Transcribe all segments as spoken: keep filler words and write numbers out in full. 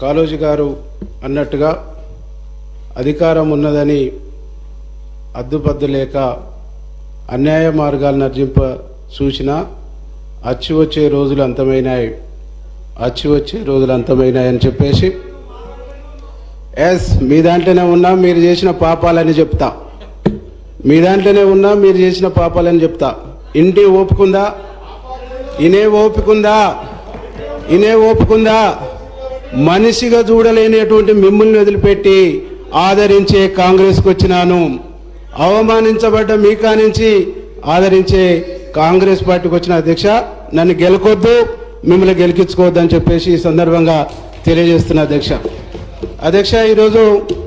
కాళోజీ గారు అన్నట్టుగా అధికారం ఉన్నదని అద్దుపద్దు లేక అన్యాయ మార్గాలను అర్జింప సూచన అచ్చి వచ్చే రోజులు అంతమైనాయి అచ్చి వచ్చే రోజులు అంతమైనాయి అని చెప్పేసి ఎస్ మీ దాంట్లోనే ఉన్నా మీరు చేసిన పాపాలని చెప్తా మీ దాంట్లోనే ఉన్నా మీరు చేసిన పాపాలని చెప్తా ఇంటి ఓపుకుందా ఇనే ఓపుకుందా ఇనే ఓపుకుందా మనిషిగా చూడలేనటువంటి మిమ్మల్ని వదిలిపెట్టి ఆదరించే కాంగ్రెస్కి వచ్చినాను అవమానించబడ్డ మీ కానించి ఆదరించే కాంగ్రెస్ పార్టీకి వచ్చిన అధ్యక్ష నన్ను గెలకొద్దు మిమ్మల్ని గెలికించుకోవద్దని చెప్పేసి ఈ సందర్భంగా తెలియజేస్తున్న అధ్యక్ష అధ్యక్ష ఈరోజు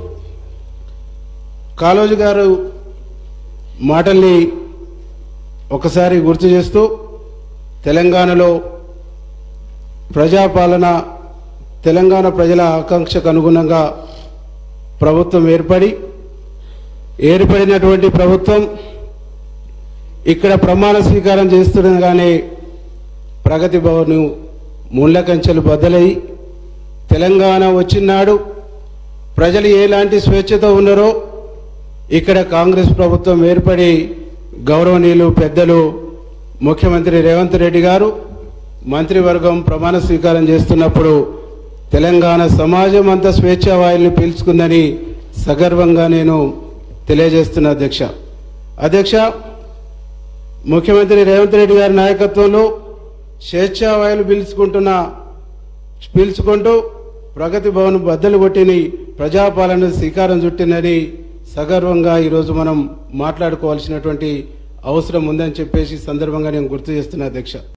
కాళోజీ గారు మాటల్ని ఒకసారి గుర్తు చేస్తూ తెలంగాణలో ప్రజాపాలన తెలంగాణ ప్రజల ఆకాంక్షకు అనుగుణంగా ప్రభుత్వం ఏర్పడి ఏర్పడినటువంటి ప్రభుత్వం ఇక్కడ ప్రమాణ స్వీకారం చేస్తుండగానే ప్రగతి భవన్ ముళ్ళ కంచెలు బద్దలై తెలంగాణ వచ్చినాడు ప్రజలు ఎలాంటి స్వేచ్ఛతో ఉన్నారో ఇక్కడ కాంగ్రెస్ ప్రభుత్వం ఏర్పడి గౌరవనీయులు పెద్దలు ముఖ్యమంత్రి రేవంత్ రెడ్డి గారు మంత్రివర్గం ప్రమాణ స్వీకారం చేస్తున్నప్పుడు తెలంగాణ సమాజం అంతా స్వేచ్ఛా వాయుల్ని పీల్చుకుందని సగర్వంగా నేను తెలియజేస్తున్న అధ్యక్ష అధ్యక్ష ముఖ్యమంత్రి రేవంత్ రెడ్డి గారి నాయకత్వంలో స్వేచ్ఛా వాయులు పీల్చుకుంటున్న పీల్చుకుంటూ ప్రగతి భవన్ బద్దలు కొట్టిని ప్రజాపాలన శ్రీకారం చుట్టినని సగర్వంగా ఈరోజు మనం మాట్లాడుకోవాల్సినటువంటి అవసరం ఉందని చెప్పేసి సందర్భంగా నేను గుర్తు చేస్తున్నా అధ్యక్ష.